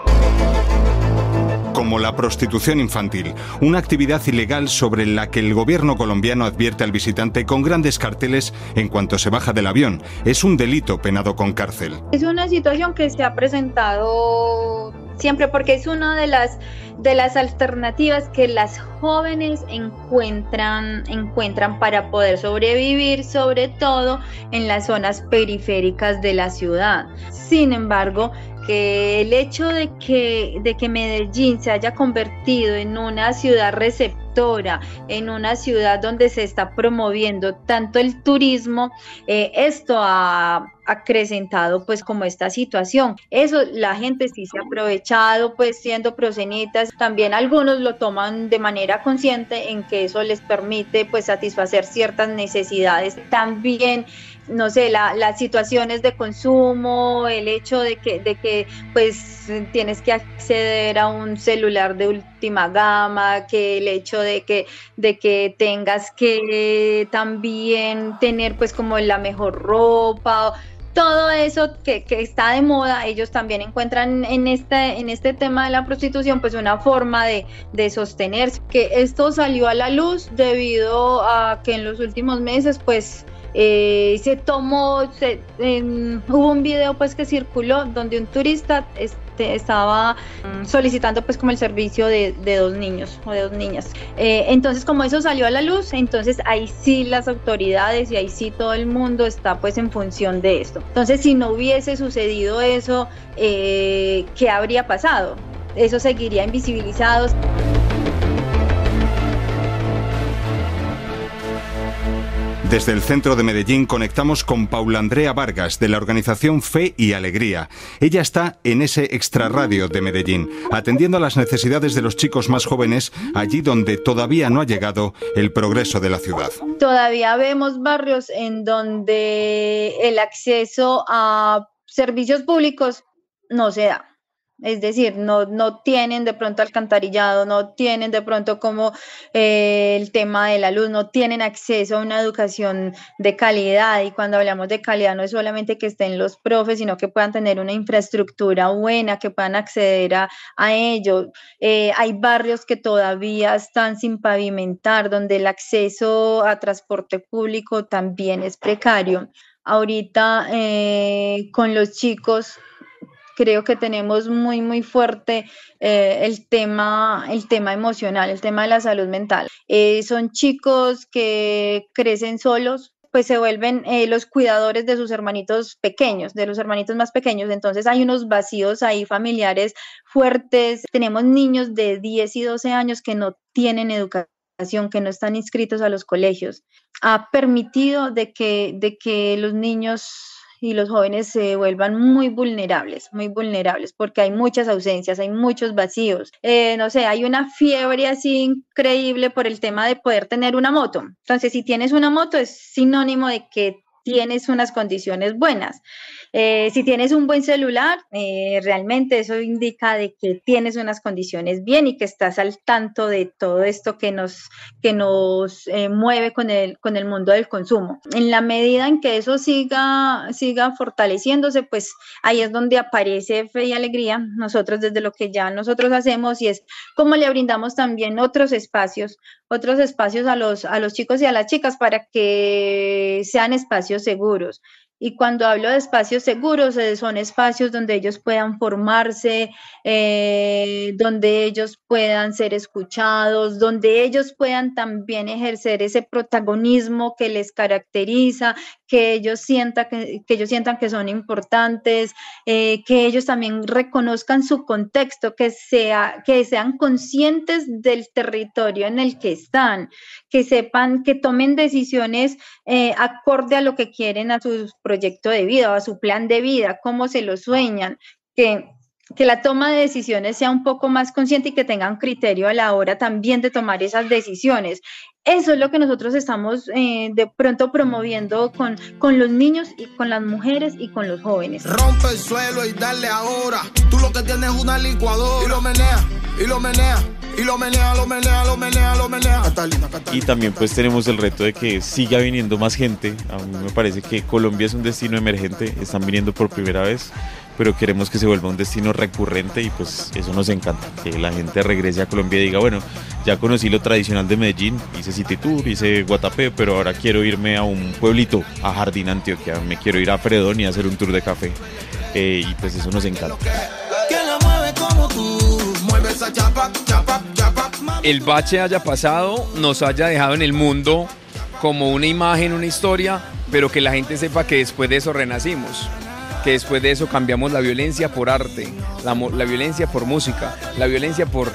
como la prostitución infantil, una actividad ilegal sobre la que el gobierno colombiano advierte al visitante con grandes carteles en cuanto se baja del avión. Es un delito penado con cárcel. Es una situación que se ha presentado siempre porque es una de las, de las alternativas que las jóvenes encuentran, encuentran para poder sobrevivir, sobre todo en las zonas periféricas de la ciudad. Sin embargo, que el hecho de que, de que Medellín se haya convertido en una ciudad receptora, en una ciudad donde se está promoviendo tanto el turismo, eh, esto ha acrecentado pues como esta situación. Eso la gente sí se ha aprovechado pues siendo prosenitas, también algunos lo toman de manera consciente en que eso les permite pues satisfacer ciertas necesidades. También no sé, la, las situaciones de consumo, el hecho de que, de que pues tienes que acceder a un celular de última gama, que el hecho de que, de que tengas que también tener pues como la mejor ropa, todo eso que, que está de moda, ellos también encuentran en este, en este tema de la prostitución pues una forma de, de sostenerse. Que esto salió a la luz debido a que en los últimos meses pues Eh, se tomó, se, eh, hubo un video pues que circuló donde un turista este, estaba um, solicitando pues como el servicio de, de dos niños o de dos niñas. Eh, entonces como eso salió a la luz, entonces ahí sí las autoridades y ahí sí todo el mundo está pues en función de esto. Entonces si no hubiese sucedido eso, eh, ¿qué habría pasado? Eso seguiría invisibilizado. Desde el centro de Medellín conectamos con Paula Andrea Vargas, de la organización Fe y Alegría. Ella está en ese extrarradio de Medellín, atendiendo a las necesidades de los chicos más jóvenes, allí donde todavía no ha llegado el progreso de la ciudad. Todavía vemos barrios en donde el acceso a servicios públicos no se da. Es decir, no, no tienen de pronto alcantarillado, no tienen de pronto como eh, el tema de la luz, no tienen acceso a una educación de calidad. Y cuando hablamos de calidad no es solamente que estén los profes, sino que puedan tener una infraestructura buena, que puedan acceder a, a ello. Eh, hay barrios que todavía están sin pavimentar, donde el acceso a transporte público también es precario. Ahorita eh, con los chicos creo que tenemos muy muy fuerte eh, el tema el tema emocional, el tema de la salud mental. Eh, son chicos que crecen solos, pues se vuelven eh, los cuidadores de sus hermanitos pequeños, de los hermanitos más pequeños. Entonces hay unos vacíos ahí familiares fuertes. Tenemos niños de diez y doce años que no tienen educación, que no están inscritos a los colegios. Ha permitido de que, de que los niños y los jóvenes se vuelvan muy vulnerables, muy vulnerables, porque hay muchas ausencias, hay muchos vacíos. Eh, no sé, hay una fiebre así increíble por el tema de poder tener una moto. Entonces, si tienes una moto es sinónimo de que tienes unas condiciones buenas. Eh, si tienes un buen celular, eh, realmente eso indica de que tienes unas condiciones bien y que estás al tanto de todo esto que nos, que nos eh, mueve con el, con el mundo del consumo. En la medida en que eso siga, siga fortaleciéndose, pues ahí es donde aparece Fe y Alegría, nosotros desde lo que ya nosotros hacemos, y es como le brindamos también otros espacios, otros espacios a los, a los chicos y a las chicas para que sean espacios seguros. Y cuando hablo de espacios seguros, eh, son espacios donde ellos puedan formarse, eh, donde ellos puedan ser escuchados, donde ellos puedan también ejercer ese protagonismo que les caracteriza, que ellos sientan que, que, ellos sientan que son importantes, eh, que ellos también reconozcan su contexto, que, sea, que sean conscientes del territorio en el que están, que sepan, que tomen decisiones eh, acorde a lo que quieren, a sus proyecto de vida o a su plan de vida, cómo se lo sueñan, que, que la toma de decisiones sea un poco más consciente y que tengan criterio a la hora también de tomar esas decisiones. Eso es lo que nosotros estamos eh, de pronto promoviendo con, con los niños y con las mujeres y con los jóvenes. Rompe el suelo y dale ahora. Tú lo que tienes es una licuadora. Y lo menea, y lo menea. Y lo menea, lo menea, lo menea, lo menea. Catalina, Catalina, y también pues tenemos el reto de que siga viniendo más gente. A mí me parece que Colombia es un destino emergente, están viniendo por primera vez, pero queremos que se vuelva un destino recurrente y pues eso nos encanta, que la gente regrese a Colombia y diga, bueno, ya conocí lo tradicional de Medellín, hice City Tour, hice Guatapé, pero ahora quiero irme a un pueblito, a Jardín Antioquia, me quiero ir a Fredón y hacer un tour de café, eh, y pues eso nos encanta. ¿Quién la mueve como tú? Mueve esa chapa, chapa, chapa. El bache haya pasado, nos haya dejado en el mundo como una imagen, una historia, pero que la gente sepa que después de eso renacimos, que después de eso cambiamos la violencia por arte, la, la violencia por música, la violencia por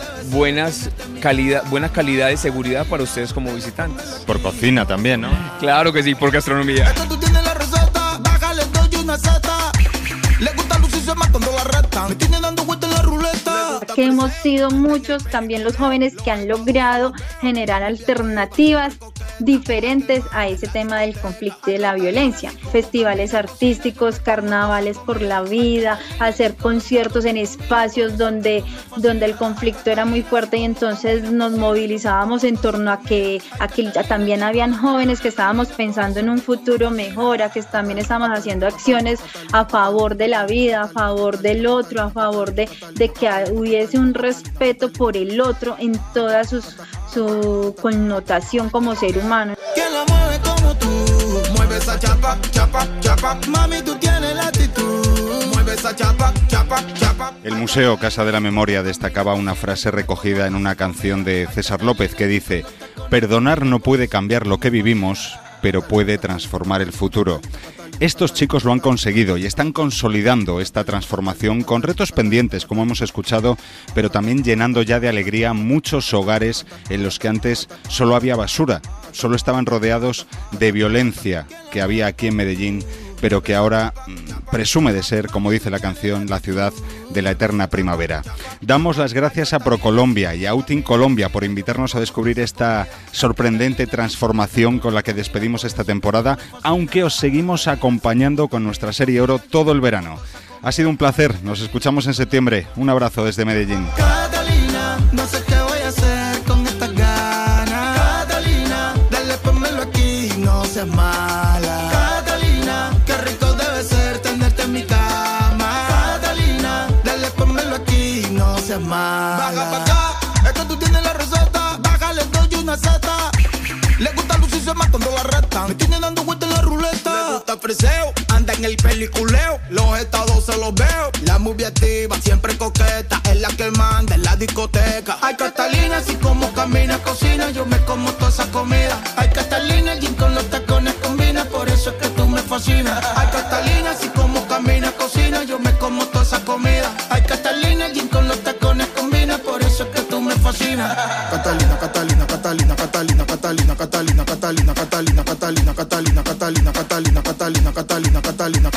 buenas calidad, buena calidad de seguridad para ustedes como visitantes. Por cocina también, ¿no? Claro que sí, por gastronomía. Es que tú tienes la receta, bájale, doy una zeta. Le gusta lucirse matando la reta, me tiene dando vuelta en la ruleta. Que hemos sido muchos también los jóvenes que han logrado generar alternativas diferentes a ese tema del conflicto y de la violencia. Festivales artísticos, carnavales por la vida, hacer conciertos en espacios donde, donde el conflicto era muy fuerte y entonces nos movilizábamos en torno a que, a que también habían jóvenes que estábamos pensando en un futuro mejor, a que también estábamos haciendo acciones a favor de la vida, a favor del otro, a favor de, de que hubiese un respeto por el otro en toda sus, su connotación como ser humano. ¿Quién la mueve como tú? Mueve esa chapa, chapa, chapa. Mami, tú tienes la actitud. Mueve esa chapa, chapa, chapa. El Museo Casa de la Memoria destacaba una frase recogida en una canción de César López que dice: perdonar no puede cambiar lo que vivimos, pero puede transformar el futuro. Estos chicos lo han conseguido y están consolidando esta transformación con retos pendientes, como hemos escuchado, pero también llenando ya de alegría muchos hogares en los que antes solo había basura, solo estaban rodeados de violencia que había aquí en Medellín, pero que ahora presume de ser, como dice la canción, la ciudad de la eterna primavera. Damos las gracias a ProColombia y a Outing Colombia por invitarnos a descubrir esta sorprendente transformación con la que despedimos esta temporada, aunque os seguimos acompañando con nuestra serie Oro todo el verano. Ha sido un placer, nos escuchamos en septiembre. Un abrazo desde Medellín. Catalina, no sé qué voy a hacer con estas ganas. Catalina, dale, pónmelo aquí, no seas mala. Catalina, qué rico debe ser tenerte en mi cama. Catalina, dale, pónmelo aquí, no seas mala. Baja pa' acá, es que tú tienes la receta. Bájale, doy una zeta. Le gusta lucirse matando la reta, me tiene dando vuelta en la ruleta. Le gusta freseo, anda en el peliculeo. Los estados se los veo. La movie activa, siempre coqueta. Es la que manda en la discoteca. Ay, Catalina, así como camina, cocina. Yo me como toda esa comida. Ay, Catalina, el jean con los tacones combina. Por eso es que tú me fascinas. Ay, Catalina, así como camina, cocina. Yo me como toda esa comida. Ay, Catalina, el jean con los tacones combina. Por eso es que tú me fascinas. Catalina, Catalina, Catalina, Catalina, Catalina, Catalina, Catalina, Catalina, Catalina. Catalina, Catalina, Catalina, Catalina, Catalina, Catalina, Catalina.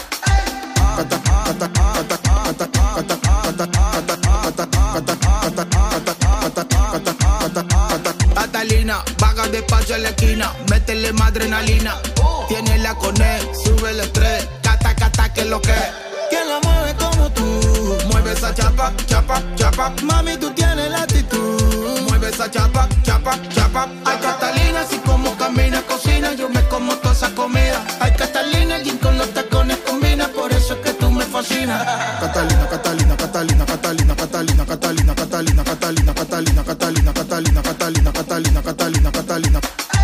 Catalina, vaga despacio en la esquina, métele más adrenalina. Tiene la cone, sube el estrés, cata, cata, que es lo que. ¿Quién la mueve como tú? Mueve esa chapa, chapa, chapa. Mami, tú tienes la actitud. Mueve esa chapa, chapa, chapa. Ay, Catalina, así como camina, cocina, yo me como toda esa comida. Ay, Catalina, el gin con los tacones combina, por eso es que tú me fascinas. Catalina, Catalina, Catalina, Catalina, Catalina, Catalina, Catalina, Catalina, Catalina, Catalina, Catalina, Catalina, Catalina, Catalina, Catalina.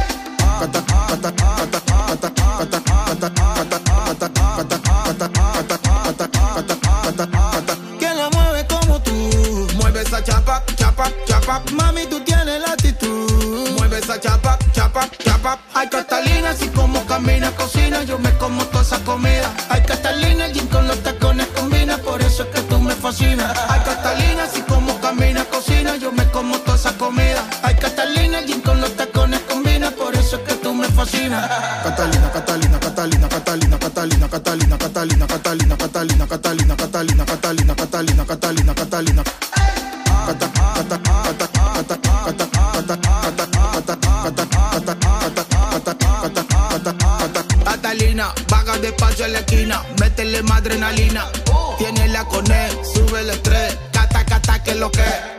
¿Quién la mueve como tú? Mueve esa chapa, chapa, chapa. Mami, tú tienes la actitud. Mueve esa chapa, chapa, chapa. Ay, Catalina, así como camina, cocina, yo me como toda esa comida. Ay, Catalina, el gin con los tacones combina, por eso es que tú me fascinas. Ay, Catalina, así como camina, cocina, yo me como toda esa comida. Ay, Catalina, el gin con los tacones combina, por eso es que tú me fascinas. Catalina, Catalina, Catalina, Catalina, Catalina, Catalina, Catalina, Catalina, Catalina, Catalina, Catalina, Catalina, Catalina, Catalina, Catalina. Catalina, vaga despacio en la esquina, métele más adrenalina. Tiene la cone, sube el estrés, cata, cata, que es lo que.